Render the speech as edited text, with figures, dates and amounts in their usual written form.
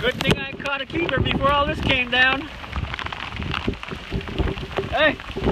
Good thing I caught a keeper before all this came down. Hey!